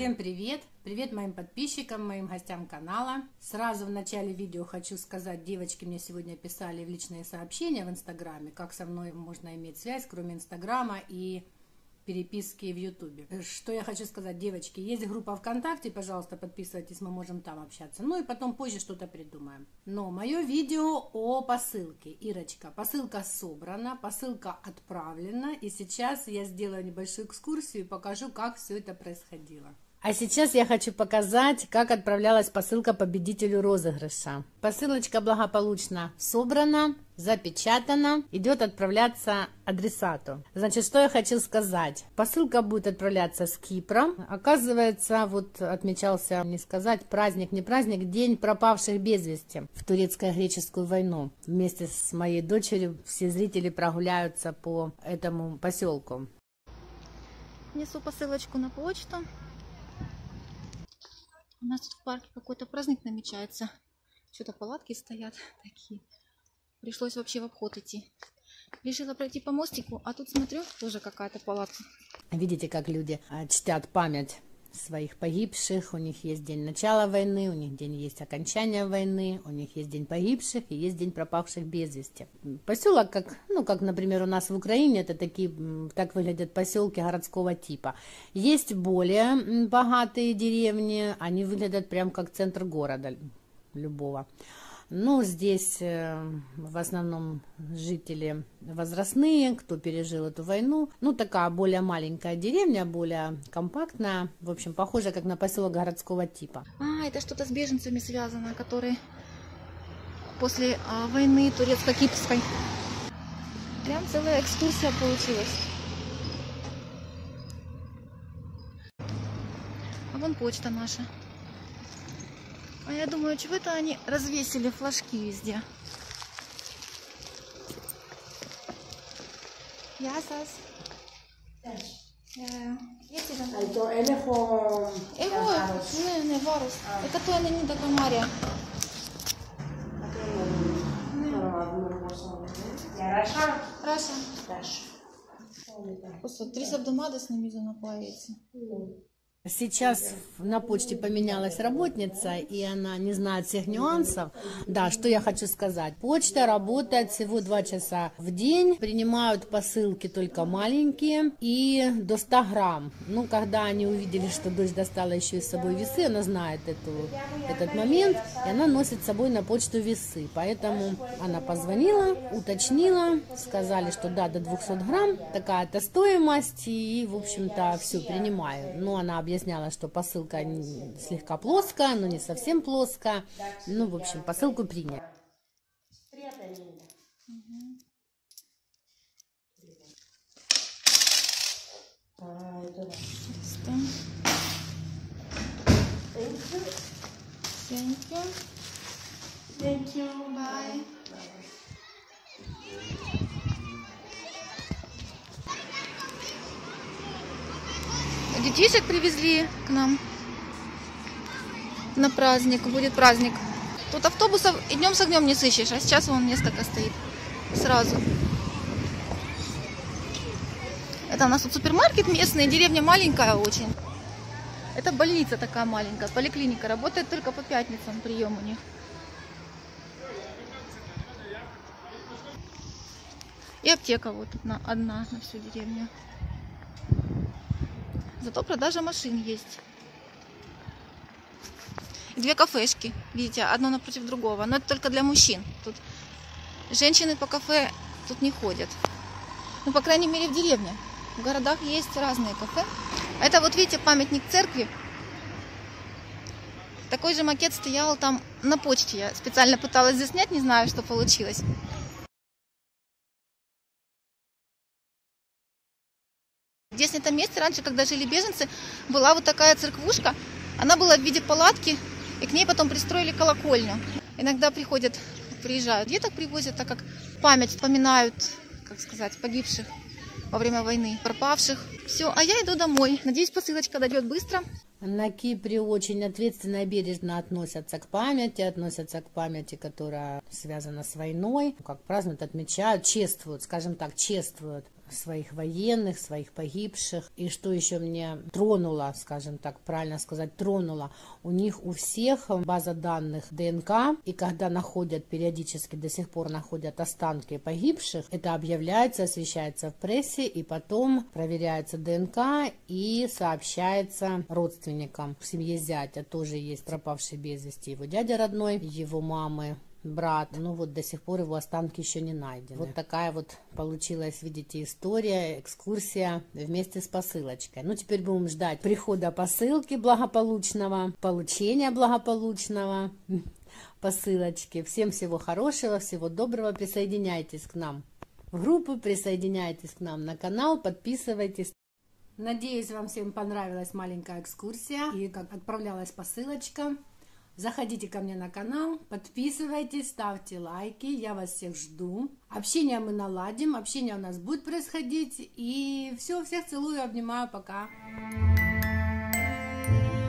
Всем привет! Привет моим подписчикам, моим гостям канала. Сразу в начале видео хочу сказать, девочки мне сегодня писали в личные сообщения в инстаграме, как со мной можно иметь связь, кроме инстаграма и переписки в ютубе. Что я хочу сказать, девочки, есть группа ВКонтакте, пожалуйста, подписывайтесь, мы можем там общаться. Ну и потом позже что-то придумаем. Но мое видео о посылке. Ирочка, посылка собрана, посылка отправлена, и сейчас я сделаю небольшую экскурсию и покажу, как все это происходило. А сейчас я хочу показать, как отправлялась посылка победителю розыгрыша. Посылочка благополучно собрана, запечатана, идет отправляться адресату. Значит, что я хочу сказать. Посылка будет отправляться с Кипра. Оказывается, вот отмечался, не сказать, праздник, не праздник, День пропавших без вести в турецко-греческую войну. Вместе с моей дочерью все зрители прогуляются по этому поселку. Несу посылочку на почту. У нас тут в парке какой-то праздник намечается. Что-то палатки стоят такие. Пришлось вообще в обход идти. Решила пройти по мостику, а тут смотрю, тоже какая-то палатка. Видите, как люди чтят память своих погибших. У них есть день начала войны, у них день есть окончания войны, у них есть день погибших и есть день пропавших без вести. Поселок, как, например, у нас в Украине, это так выглядят поселки городского типа. Есть более богатые деревни, они выглядят прям как центр города любого. Ну, здесь в основном жители возрастные, кто пережил эту войну. Ну, такая более маленькая деревня, более компактная. В общем, похоже, как на поселок городского типа. Это что-то с беженцами связано, которые после войны турецко-кипрской. Прям целая экскурсия получилась. А вон почта наша. А я думаю, чего это они развесили флажки везде? Γεια Το έλεγχο... Ναι, βάρος. 190 καμάρια. Раша. Просто 3 εβδομάδες νομίζω να πάει έτσι. Сейчас на почте поменялась работница, и она не знает всех нюансов. Да, что я хочу сказать. Почта работает всего 2 часа в день, принимают посылки только маленькие и до 100 грамм. Ну, когда они увидели, что дочь достала еще и с собой весы, она знает этот момент, и она носит с собой на почту весы. Поэтому она позвонила, уточнила, сказали, что да, до 200 грамм, такая-то стоимость, и, в общем-то, все, принимаю. Но она объясняла, что посылка слегка плоская, но не совсем плоская. Ну, в общем, посылку приняли. Thank you. Bye. Детишек привезли к нам на праздник. Будет праздник. Тут автобусов и днем с огнем не сыщешь, а сейчас вон несколько стоит сразу. Это у нас тут супермаркет местный, деревня маленькая очень. Это больница такая маленькая, поликлиника. Работает только по пятницам, прием у них. И аптека вот одна на всю деревню. Зато продажа машин есть. И 2 кафешки, видите, одно напротив другого. Но это только для мужчин. Тут женщины по кафе тут не ходят. Ну, по крайней мере, в деревне. В городах есть разные кафе. Это вот, видите, памятник церкви. Такой же макет стоял там на почте. Я специально пыталась заснять, не знаю, что получилось. Здесь, на этом месте, раньше, когда жили беженцы, была вот такая церквушка. Она была в виде палатки, и к ней потом пристроили колокольню. Иногда приезжают деток привозят, так как память вспоминают, как сказать, погибших во время войны, пропавших. Все, а я иду домой. Надеюсь, посылочка дойдет быстро. На Кипре очень ответственно и бережно относятся к памяти, которая связана с войной, как празднуют, отмечают, чествуют, скажем так, чествуют своих военных, своих погибших. И что еще мне тронуло, скажем так, правильно сказать, тронуло, у них у всех база данных ДНК, и когда находят, периодически до сих пор находят останки погибших, это объявляется, освещается в прессе, и потом проверяется ДНК и сообщается родственникам. В семье зятя тоже есть пропавший без вести его дядя родной, его мамы, брат, ну вот до сих пор его останки еще не найдены. Вот такая вот получилась, видите, история, экскурсия вместе с посылочкой. Ну, теперь будем ждать прихода посылки благополучного, получения благополучного посылочки. Всем всего хорошего, всего доброго, присоединяйтесь к нам в группу, присоединяйтесь к нам на канал, подписывайтесь. Надеюсь, вам всем понравилась маленькая экскурсия и как отправлялась посылочка. Заходите ко мне на канал, подписывайтесь, ставьте лайки, я вас всех жду. Общение мы наладим, общение у нас будет происходить. И все, всех целую, обнимаю, пока.